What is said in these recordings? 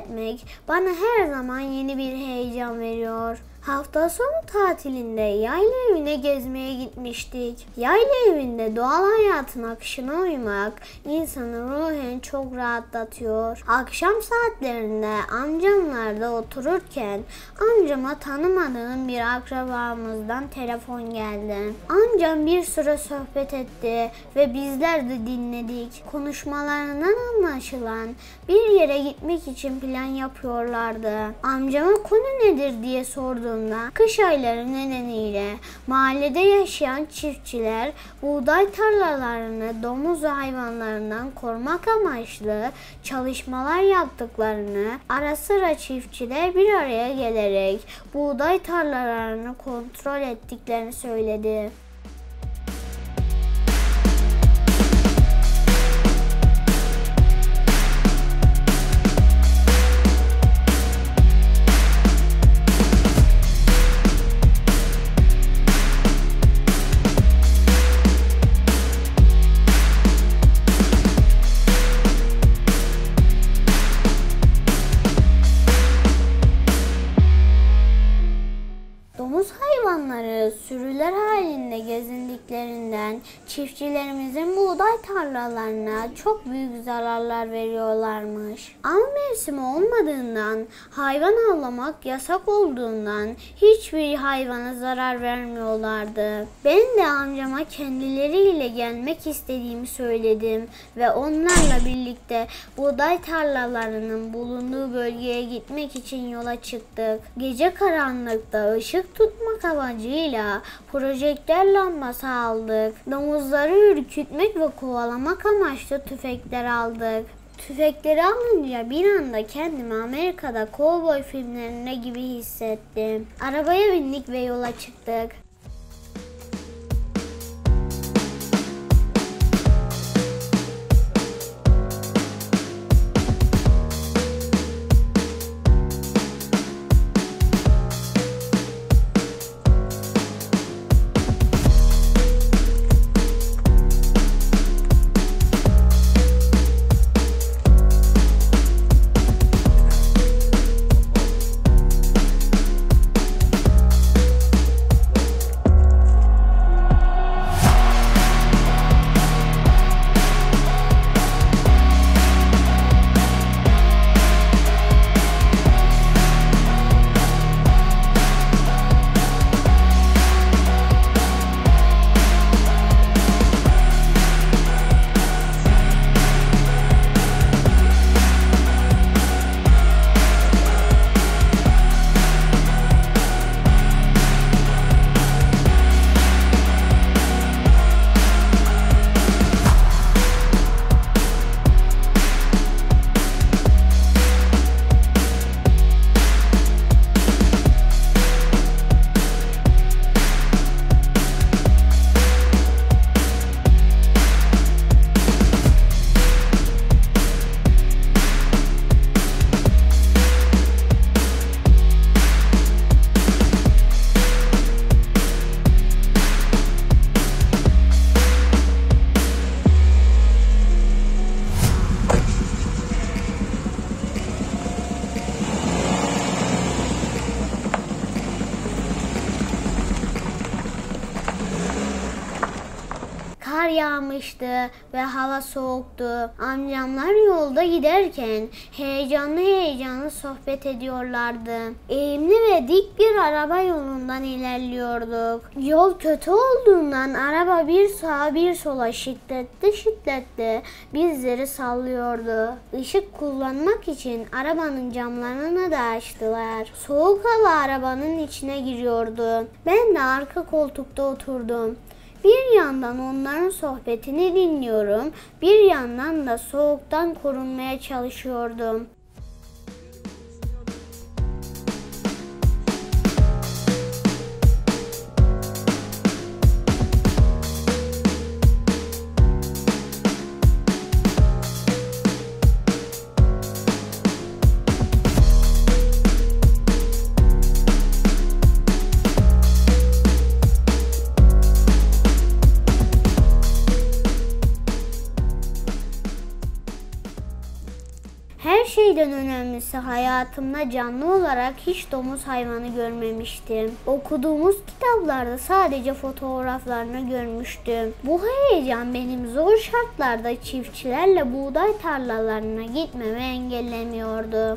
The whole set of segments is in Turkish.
etmek bana her zaman yeni bir heyecan veriyor. Hafta sonu tatilinde yayla evine gezmeye gitmiştik. Yayla evinde doğal hayatın akışına uymak insanı ruhen çok rahatlatıyor. Akşam saatlerinde amcamlarda otururken amcama tanımadığım bir akrabamızdan telefon geldi. Amcam bir süre sohbet etti ve bizler de dinledik. Konuşmalarından anlaşılan bir yere gitmek için plan yapıyorlardı. Amcama konu nedir diye sordum. Kış ayları nedeniyle mahallede yaşayan çiftçiler buğday tarlalarını domuz hayvanlarından korumak amaçlı çalışmalar yaptıklarını, ara sıra çiftçiler bir araya gelerek buğday tarlalarını kontrol ettiklerini söyledi. Domuz hayvanları sürüler halinde gezindiklerinden çiftçilerimizin buğday tarlalarına çok büyük zararlar veriyorlarmış. Av mevsimi olmadığından, hayvan avlamak yasak olduğundan hiçbir hayvana zarar vermiyorlardı. Ben de amcama kendileriyle gelmek istediğimi söyledim ve onlarla birlikte buğday tarlalarının bulunduğu bölgeye gitmek için yola çıktık. Gece karanlıkta ışık tutmak amacıyla projektör lambası aldık. Domuzları ürkütmek ve kovalamak amaçlı tüfekler aldık. Tüfekleri alınca bir anda kendimi Amerika'da kovboy filmlerinde gibi hissettim. Arabaya bindik ve yola çıktık. Kar yağmıştı ve hava soğuktu. Amcamlar yolda giderken heyecanlı sohbet ediyorlardı. Eğimli ve dik bir araba yolundan ilerliyorduk. Yol kötü olduğundan araba bir sağa bir sola şiddetli bizleri sallıyordu. Işık kullanmak için arabanın camlarını da açtılar. Soğuk hava arabanın içine giriyordu. Ben de arka koltukta oturdum. Bir yandan onların sohbetini dinliyorum, bir yandan da soğuktan korunmaya çalışıyordum. Her şey birincisi, hayatımda canlı olarak hiç domuz hayvanı görmemiştim. Okuduğumuz kitaplarda sadece fotoğraflarını görmüştüm. Bu heyecan benim zor şartlarda çiftçilerle buğday tarlalarına gitmemi engellemiyordu.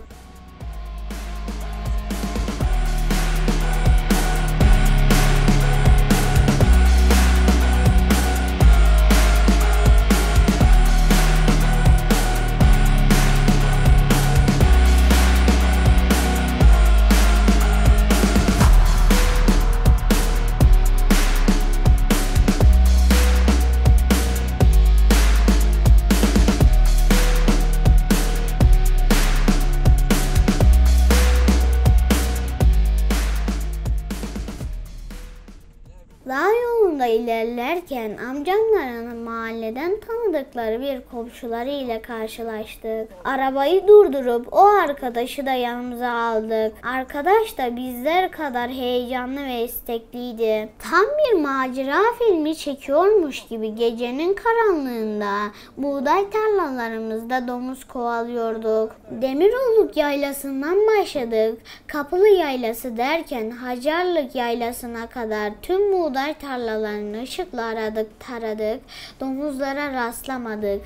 Dağ yolunda ilerlerken amcamların mahalleden tanıdıkları bir komşuları ile karşılaştık. Arabayı durdurup o arkadaşı da yanımıza aldık. Arkadaş da bizler kadar heyecanlı ve istekliydi. Tam bir macera filmi çekiyormuş gibi gecenin karanlığında buğday tarlalarımızda domuz kovalıyorduk. Demiroluk yaylasından başladık. Kapılı yaylası derken Hacarlık yaylasına kadar tüm buğday tarlalarını ışıkla aradık, taradık. Domuzlara rastlamadık.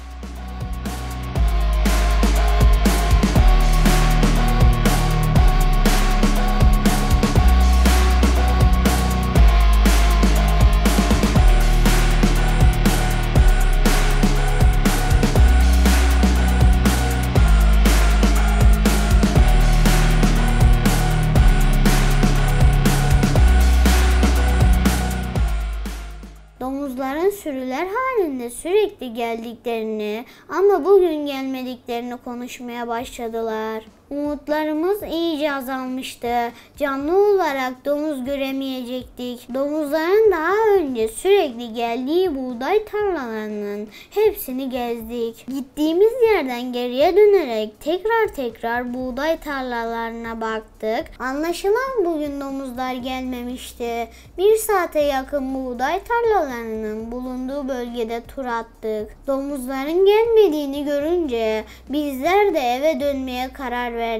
Domuzların sürüler halinde sürekli geldiklerini ama bugün gelmediklerini konuşmaya başladılar. Umutlarımız iyice azalmıştı. Canlı olarak domuz göremeyecektik. Domuzların daha önce sürekli geldiği buğday tarlalarının hepsini gezdik. Gittiğimiz yerden geriye dönerek tekrar buğday tarlalarına baktık. Anlaşılan bugün domuzlar gelmemişti. 1 saate yakın buğday tarlalarının bulunduğu bölgede tur attık. Domuzların gelmediğini görünce bizler de eve dönmeye karar verdik.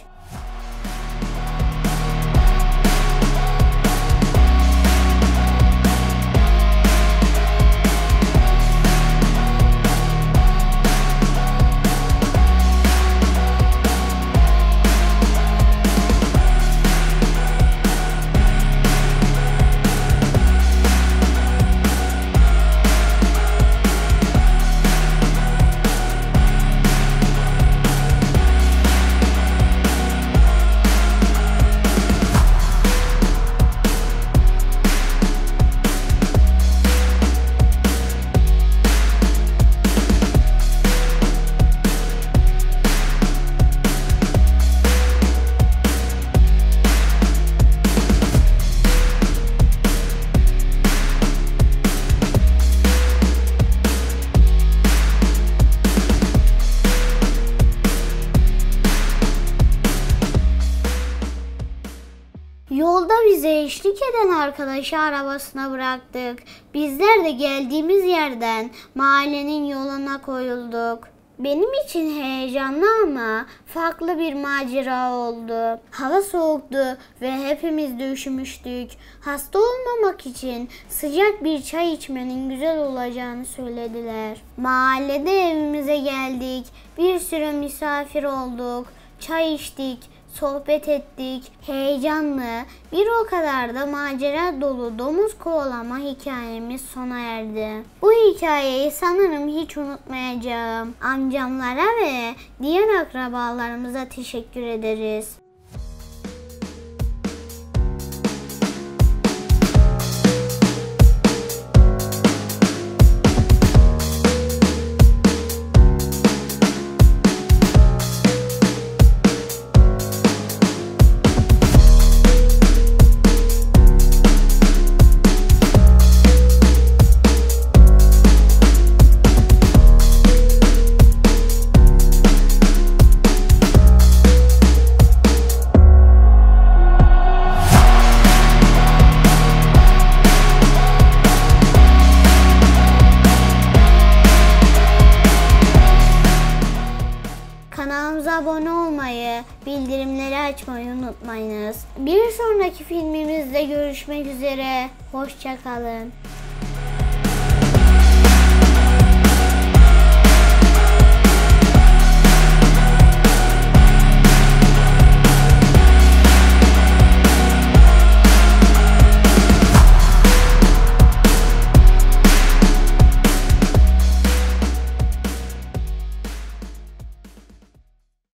Yolda bize eşlik eden arkadaşı arabasına bıraktık. Bizler de geldiğimiz yerden mahallenin yoluna koyulduk. Benim için heyecanlı ama farklı bir macera oldu. Hava soğuktu ve hepimiz de üşümüştük. Hasta olmamak için sıcak bir çay içmenin güzel olacağını söylediler. Mahallede evimize geldik. Bir sürü misafir olduk. Çay içtik. Sohbet ettik. Heyecanlı, bir o kadar da macera dolu domuz kovalama hikayemiz sona erdi. Bu hikayeyi sanırım hiç unutmayacağım. Amcamlara ve diğer akrabalarımıza teşekkür ederiz. abone olmayı, bildirimleri açmayı unutmayınız. Bir sonraki filmimizde görüşmek üzere. Hoşça kalın.